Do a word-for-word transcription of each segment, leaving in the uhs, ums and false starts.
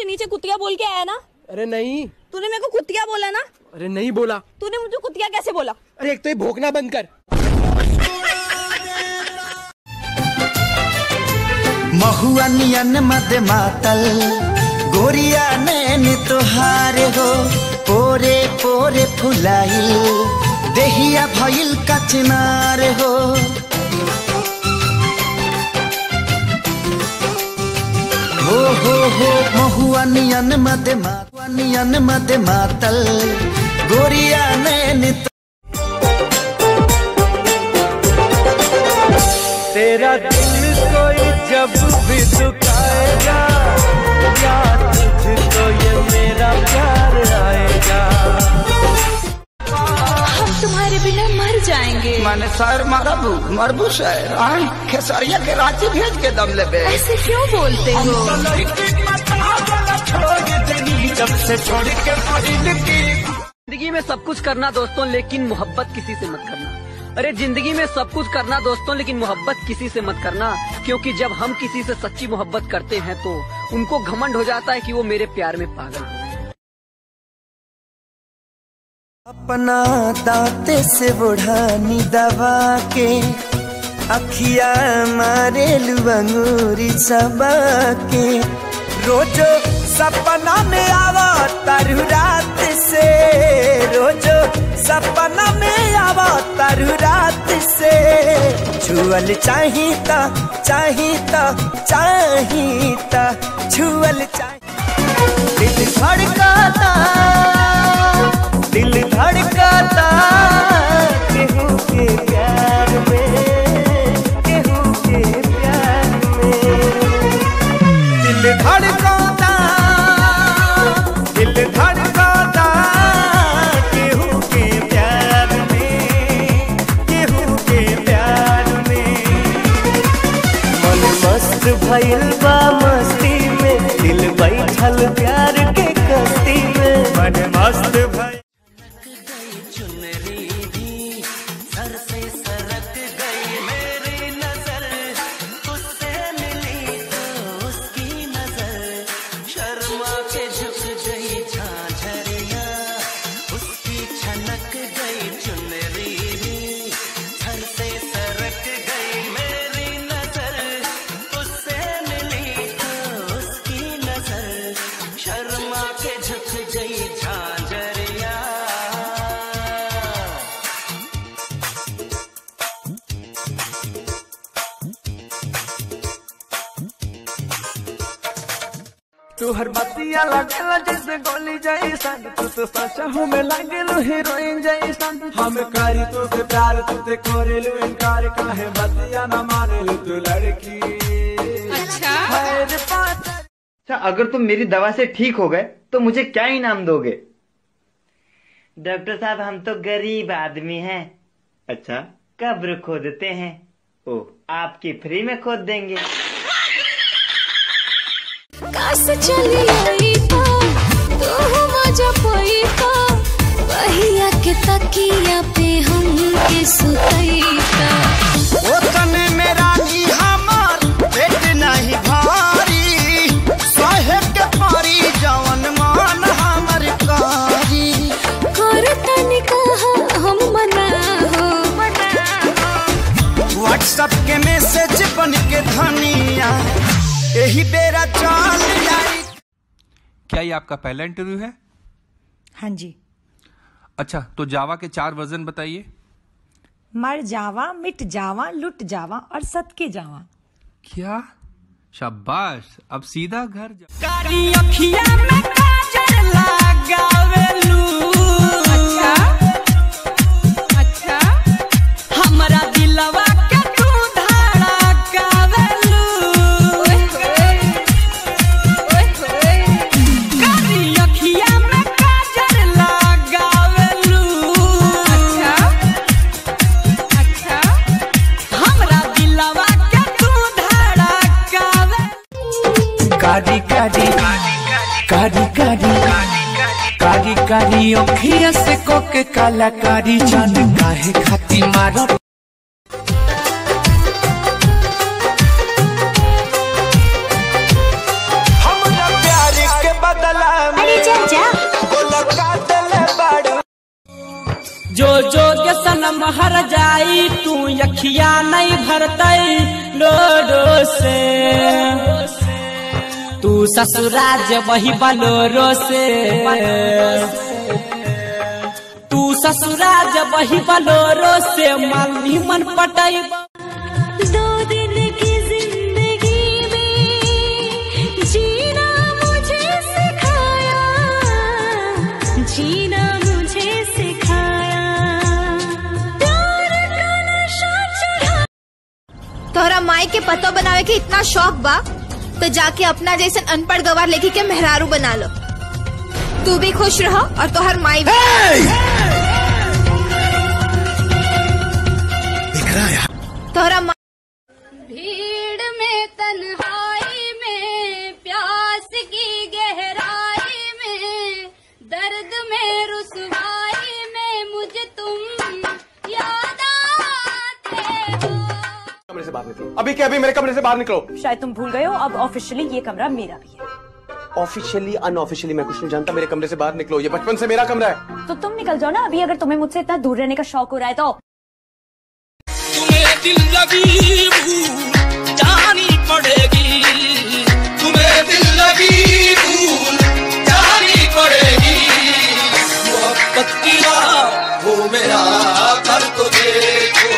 नीचे कुतिया बोल के आया ना? अरे नहीं। तूने मेरे को कुतिया बोला ना? अरे नहीं बोला। तूने मुझे कुतिया कैसे बोला? अरे एक तो ये भोंकना बंद कर। महुआ नियन मद मातल गोरिया नैन तोहार हो, पोरे पोरे फुलाइल देहिया भइल कचनार हो। हो हो हो महुआ नियन मद मातल नियन मद मातल गोरिया नैन। तेरा दिल कोई जब भी दुखाएगा, याद तुझको ये मेरा प्यार आएगा। हम तुम्हारे बिना मर जाएंगे। मैंने शायर मरबू मरबू शायर खेसरिया के रांची भेज के दम ले। ऐसे क्यों बोलते हो? जब से छोड़ के जिंदगी में सब कुछ करना दोस्तों, लेकिन मोहब्बत किसी से मत करना। अरे जिंदगी में सब कुछ करना दोस्तों, लेकिन मोहब्बत किसी से मत करना, क्योंकि जब हम किसी से सच्ची मोहब्बत करते हैं तो उनको घमंड हो जाता है कि वो मेरे प्यार में पागल हो गए। अपना दांते से बुढ़ानी दबा के अखिया मारे लुअंगूरी सबा के, रोजो सपना में आवा तारू रात से, रोजो सपना में आवा तारू रात से। छुअल चाहिता चाहिता चाहिता छुअल चाहिता। दिल धड़काता दिल धड़काता केहू के प्यार में, केहू के प्यार में। दिल धड़काता दिल धड़काता केहू के प्यार में, केहू के प्यार में। मन मस्त भइल बा मस्ती में, दिल बैठल प्यार के कस्ती में। मन मस्त भइल तू हर बतिया लगेला जैसे गोली जैसन, तू तो सच हूँ मैं लगेलू हीरोइन जैसन। हम करी तो से प्यार तुझे करेलू इनकार, काहे बतिया न मानेलू तू लड़की। अच्छा अच्छा अगर तुम मेरी दवा से ठीक हो गए तो मुझे क्या इनाम दोगे? डॉक्टर साहब हम तो गरीब आदमी हैं। अच्छा कब्र खोदते हैं? ओह आपकी फ्री में खोद देंगे। काश चली आई तो तू मजा पाई तो वहिया के तकिया पे हम के सुतई तो। ओ तने मेरा नी हमार पेट नहीं भारी, सहे के पारी जवन मान हमर कारी। कर तनी कहा हम मना हो मना हो। व्हाट्सएप के मैसेज बन के धनिया यही बेरा चाल जाई। क्या ये आपका पहला इंटरव्यू है? हाँ जी। अच्छा तो जावा के चार वर्जन बताइए। मर जावा, मिट जावा, लुट जावा और सदके जावा। क्या? शाबाश, अब सीधा घर जा। कारी अखिया में काजल लगावेलू। अच्छा अच्छा हमरा दिलवा के तू धड़कावेलू। ओए होए ओए होए कारी अखिया में काजल लगावेलू। अच्छा अच्छा हमरा दिलवा के तू धड़कावेलू। कारी कारी कारी कारी कारी कारी अखिया से कोके कलाकारी, जान काहे खाती मारो। हमरा प्यार के सनम हर जाई तू यखिया नहीं भरतई लोडो से तू ससुराज वही बलोरो से तू ससुराज वही बलोरो से माली मन पटाई दो दिन की जिंदगी में जीना मुझे सिखाया जीना मुझे सिखाया प्यार का नशा चढ़ा। तोहरा माई के पतो बनावे के इतना शौक बा तो जाके अपना जैसे अनपढ़ गवार लेके के मेहरारू बना लो। तू भी खुश रहो और तोहर माई भी। तोहरा भीड़ में तन्हाई में प्यास की गहराई में दर्द में रुसवाई में मुझे तुम याद आते हो। कमरे से बाहर निकलो अभी के अभी मेरे कमरे से बाहर निकलो। शायद तुम भूल गए हो अब ऑफिशियली ये कमरा मेरा भी है। ऑफिशियली अनऑफिशियली मैं कुछ नहीं जानता। मेरे कमरे से बाहर निकलो। ये बचपन से मेरा कमरा है। तो तुम निकल जाओ ना अभी अगर तुम्हें मुझसे इतना दूर रहने का शौक हो रहा है तो। तुम्हें दिल लगी भूल जानी पड़ेगी तुम्हें दिल लगी भूल जानी पड़ेगी मोहब्बत की राह वो मेरा घर तो देखो।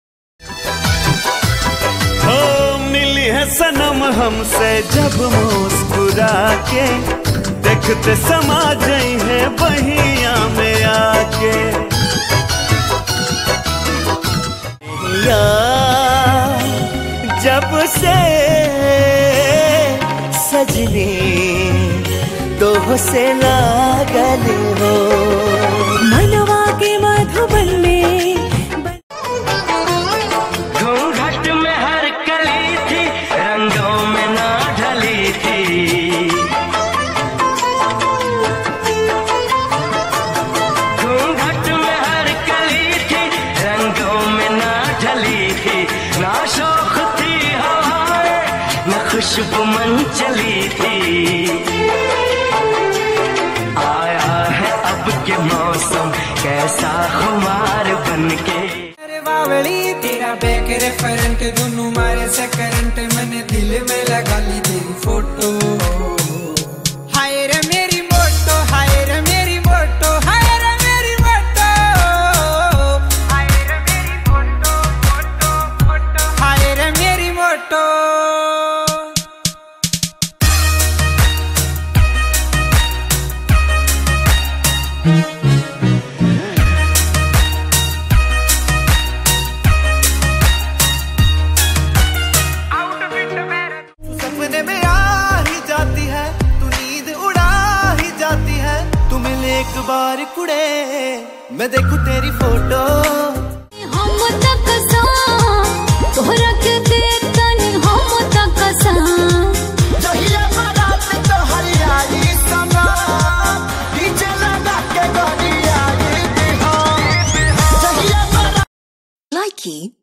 हो मिली है सनम हमसे जब मुस्कुरा के देखते समा गई है बहिया में आके या जब से सजनी तो से लागल हो मनवा के मधुबन में घूंघट में हर कली थी रंगों में ना ढली थी घूंघट में हर कली थी रंगों में ना ढली थी ना शौक थी हवाएं न खुशबू मन चली थी आया है अब के मौसम कैसा खुमार बनके बावली तेरा बैक रेफरेंट दोनों मारे से करंट मैंने दिल में लगा ली तेरी फोटो हाय रे मेरी मोटो हाय रे मेरी मोटो हाय रे मेरी मोटो हाय रे मेरी मोटो मोटो मोटो हाय रे मेरी मोटो। सपने में आ ही जाती है तू नींद उड़ा ही जाती है तू मिले एक बार कुड़े मैं देखूं तेरी फोटो हम तक सा तोहरा के देखतनी हम तक सा जहिया बारात तो हरियाली समा डीजे लगा के गोरिया बिहार जहिया बारात Likey